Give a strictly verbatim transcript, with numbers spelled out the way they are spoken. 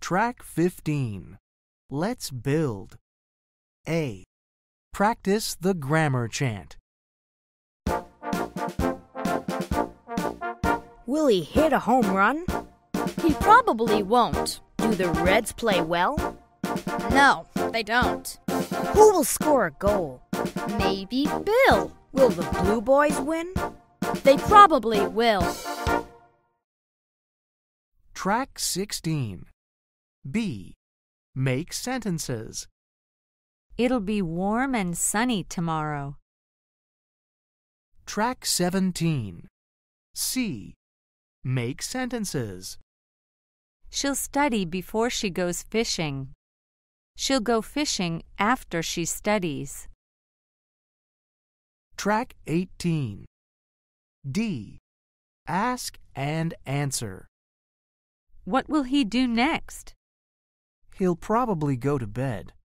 Track fifteen. Let's build. A. Practice the grammar chant. Will he hit a home run? He probably won't. Do the Reds play well? No, they don't. Who will score a goal? Maybe Bill. Will the Blue Boys win? They probably will. Track sixteen. B. Make sentences. It'll be warm and sunny tomorrow. Track seventeen. C. Make sentences. She'll study before she goes fishing. She'll go fishing after she studies. Track eighteen. D. Ask and answer. What will he do next? He'll probably go to bed.